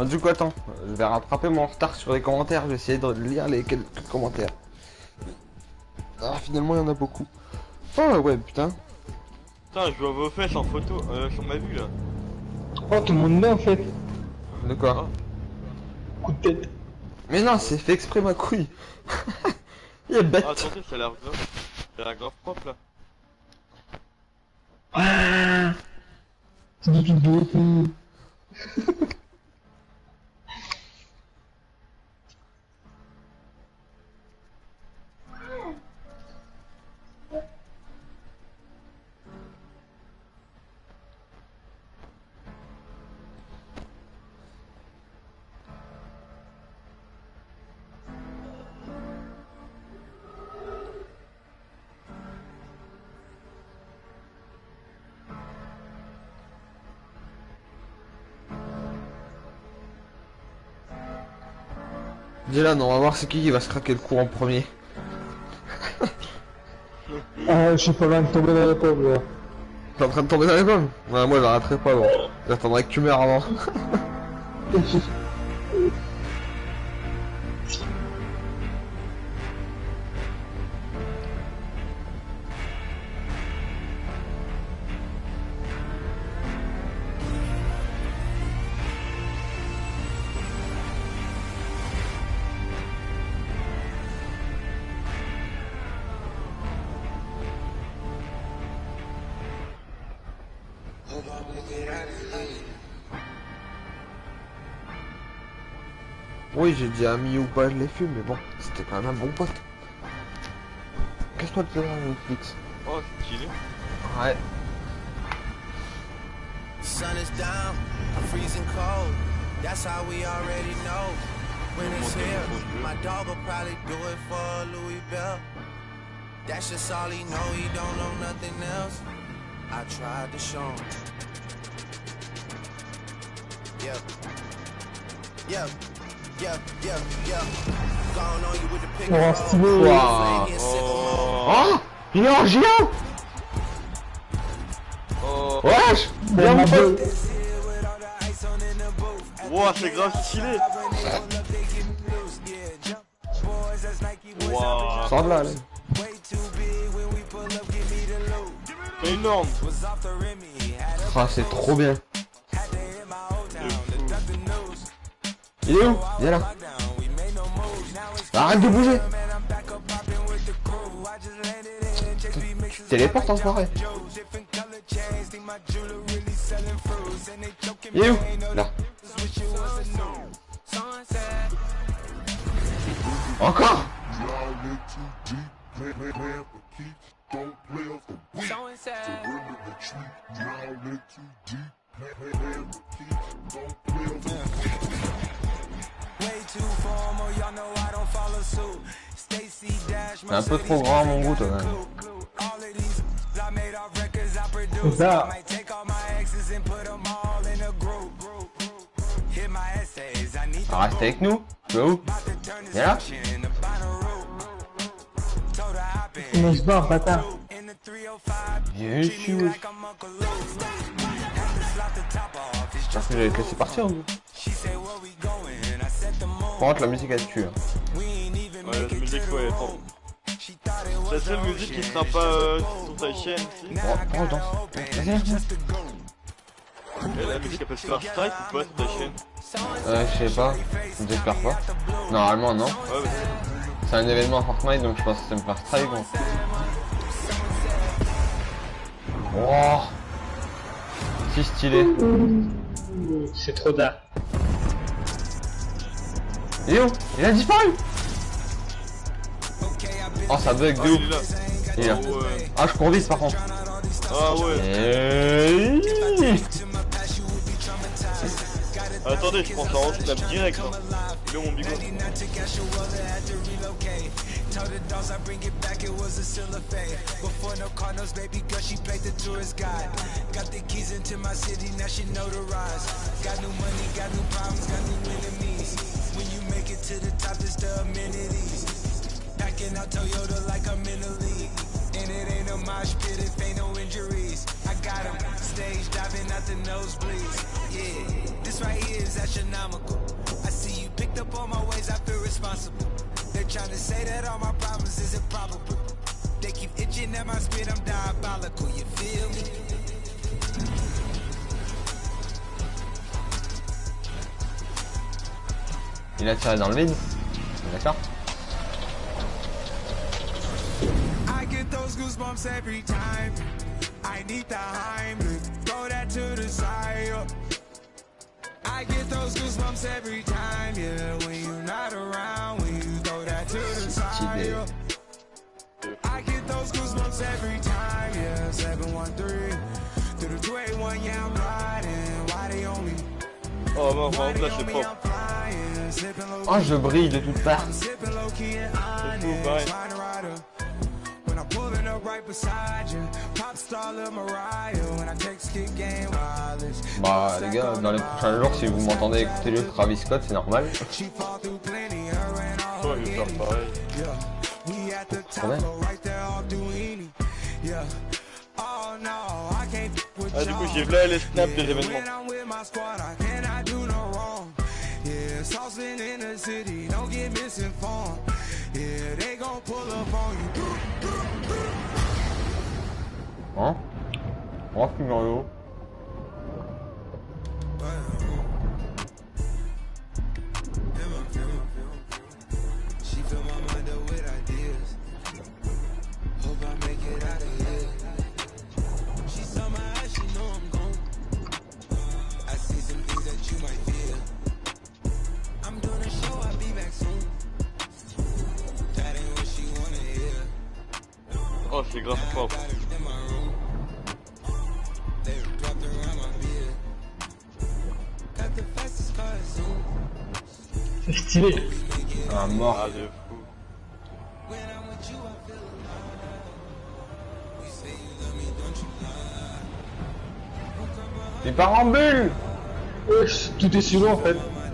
du coup, attends, je vais rattraper mon retard sur les commentaires. Je vais essayer de lire les quelques commentaires. Ah, finalement, il y en a beaucoup. Oh, ouais, putain. Putain, je vois vos fesses en photo, sur ma vue là. Oh, tout le monde met en fait. De quoi? Coup de tête. Mais non, c'est fait exprès, ma couille. Il est bête. Ah, attendez, ça a l'air grave. Ça a l'air grave propre là. Ah, c'est du tout. Dylan, on va voir c'est qui va se craquer le cou en premier. Ah, je suis pas loin de tomber dans la pomme là. T'es en train de tomber dans les pommes? Ouais, moi, je l'arrêterai pas, bon. J'attendrai que tu meurs avant. Oui, j'ai dit ami ou pas, je l'ai fait, mais bon, c'était quand même un bon pote. Casse-toi de là, Netflix. Oh, c'est stylé. Ouais. Sun is down, I'm freezing cold. That's how we already know. When it's here, my dog will probably do it for Louis Bell. That's just all he know, he don't know nothing else. I tried to show him. Yep. Yep. Yep, yep, yep. Gone on you with the pick Oh, stylé. Wow. Oh, il est en géant. Oh, Wesh, Bien mon ma pote. gueule. wow, c'est grave stylé. Wow, Sors de là, là. c'est énorme. Ah, c'est trop bien. Il est où? Il est là. Arrête de bouger. Tu téléportes en soirée. Il est où? Là. Encore? C'est un peu trop grand à mon goût, toi, quand même. C'est ça. Ah, reste avec nous. Tu vas où? Viens là. Comment je barre, bâtard? Viens ici, wesh. J'espère que j'avais te laissé partir ou? Par contre, la musique elle tue. Hein. Ouais, la musique, ouais, attends. C'est la seule musique qui sera pas sur ta chaîne, si. Oh, je danse. Vas-y, viens. Et la musique elle peut se faire strike ou pas sur ta chaîne? Je sais pas. J'espère pas. Normalement, non. Ouais, bah, C'est un événement Fortnite, donc je pense que ça me faire strike. Bon. Oh, si stylé. C'est trop tard. Il est où? Il a disparu. Oh, ça bug de ouf. il est là. Il est là. Oh, ouais. Ah, je cours vite par contre. Ah ouais. Attendez, je pense en snap direct. Hein. Il est où mon bigot? And it ain't a mosh pit if ain't no injuries. I got him stage diving out the nosebleeds. Yeah, this right here is astronomical. I see you picked up on my ways, I feel responsible. They're trying to say that all my problems is improbable. They keep itching at my spit, I'm diabolical, you feel me? Il a tiré dans le vide. D'accord. I get those goosebumps every time. I need the Heimlich, throw that to the side. I get those goosebumps every time, yeah. When you're not around, when you throw that to the side. I get those goosebumps every time, yeah. 713 through the 281, yeah, I'm riding. Why they on me? Oh non, par exemple là c'est propre. Oh, je brille de toutes parts. C'est fou, pareil. Bah les gars, dans les prochains jours, si vous m'entendez écouter le Travis Scott, c'est normal. Oh, il va faire pareil. Quand même. Ah du coup j'ai là les snaps des événements. Hein? Oh, Mario. She fill my mind up with ideas. Hope I make it out of here. She saw my eyes, she know I'm gone. I see some things that you might fear. I'm doing a show, I'll be back soon. That ain't what she wanna hear. Oh c'est grave propre. In my room, they wrapped around my beard. Got the fastest car at Zoom. C'est stylé. Un mort. Ah de fou. When I'm with you, I feel alive. We say you love me, don't you lie. Il part en bulle. Wesh, tout est sur l'eau en fait.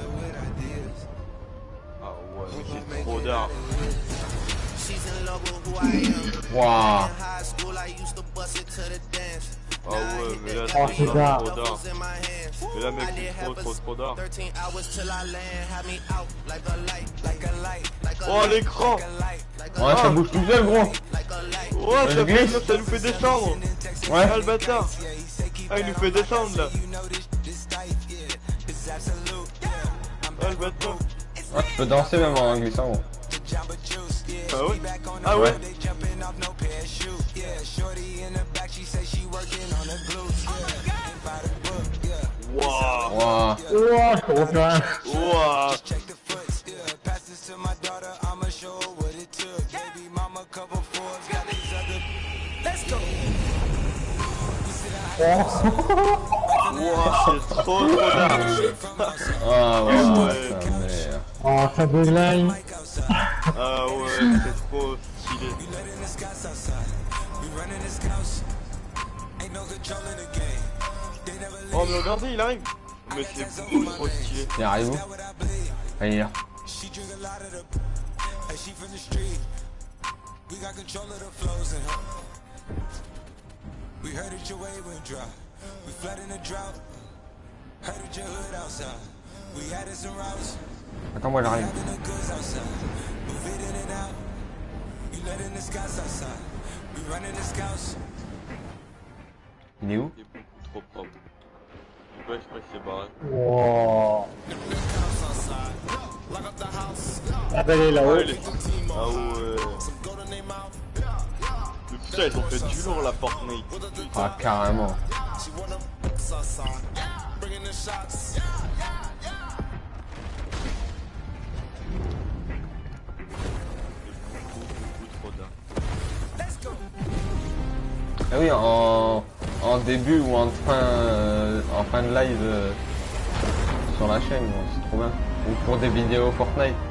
Ah ouais mais c'est trop d'art. She's in love with who I am. Waouh. In high school, I used to bust it to the dance. Ah ouais mais là Oh, c'est c'est grave ça. trop d'art. In my hands. Mais là mec I did c'est have trop d'art. 13 hours till I land. Had me out like a light, like a light, like a Oh light, l'écran. like a light, like a Ouais, ça bouge tout seul, gros. like a light. Ouais Je ça glisse. fait ça nous fait descendre. Ouais. Ah le bâtard. Ah il nous fait descendre là. You know this type, yeah. It's absolute, yeah. I'm Ah le bâtard. Ah, tu peux danser même en glissant, gros. Jamba Juice, yeah. Ah ouais. She back on the Ah ouais. road, they jumping off no parachute, yeah. Shorty in the back, she say she working on the glutes, yeah. Ain't by the book, yeah. Wouah. Waouh. Ouah, je comprends rien. Wouah. Check the foots, yeah. Pass this to my daughter, I'ma show her what it took. Baby mama cover fours, got these other. Let's go. Wouah c'est trop d'art. Ah ouais, Ouais. putain, merde. Oh, ça déglingue. Ah ouais c'est trop stylé. We letting the scouts outside. We running this house. Ain't no control in the game. They never Oh mais regardez il arrive. Mais c'est beaucoup trop stylé. Il arrive où? what I believe. Ah, il est là. She drink a lot of the. And she from the street. We got control of the flows in her. We heard that your wave went dry. We flood in the drought. Heard that your hood outside. We added some routes. Attends, moi j'arrive. Having the goods outside. Move it in and out. You letting the scouts outside. We running the scouts. Il est où? C'est beaucoup trop propre. Ouais je crois qu'il s'est barré. Wow. Ah bah elle est là-haut. Ah, il est... ah ouais. Mais putain ils ont fait du lourd la Fortnite. Ah, carrément. Beaucoup trop d'art. Ah oui, en début ou en fin de live sur la chaîne, bon, c'est trop bien. Ou pour des vidéos Fortnite.